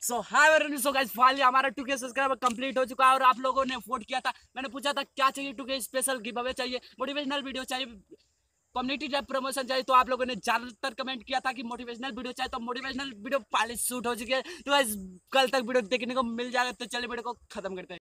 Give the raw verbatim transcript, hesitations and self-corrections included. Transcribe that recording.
सो hi so guys finally हमारा two K subscriber complete हो चुका है और आप लोगों ने वोट किया था। मैंने पूछा था क्या चाहिए, two K special giveaway चाहिए, मोटिवेशनल वीडियो चाहिए, कम्युनिटी टाइप प्रमोशन चाहिए। तो आप लोगों ने ज्यादातर कमेंट किया था कि मोटिवेशनल वीडियो चाहिए, तो मोटिवेशनल वीडियो पहले शूट हो चुकी है। तो गाइस कल तक वीडियो देखने को मिल जाएगा। तो चलिए वीडियो को खत्म करते हैं।